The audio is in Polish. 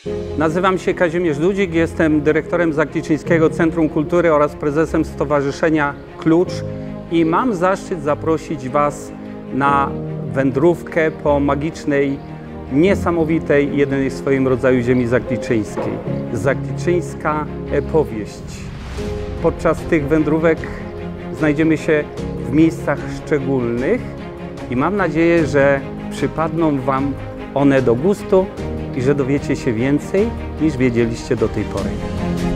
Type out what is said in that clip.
Nazywam się Kazimierz Dudzik, jestem dyrektorem Zakliczyńskiego Centrum Kultury oraz prezesem Stowarzyszenia Klucz i mam zaszczyt zaprosić Was na wędrówkę po magicznej, niesamowitej, jedynej w swoim rodzaju ziemi zakliczyńskiej. Zakliczyńska powieść. Podczas tych wędrówek znajdziemy się w miejscach szczególnych i mam nadzieję, że przypadną Wam one do gustu i że dowiecie się więcej, niż wiedzieliście do tej pory.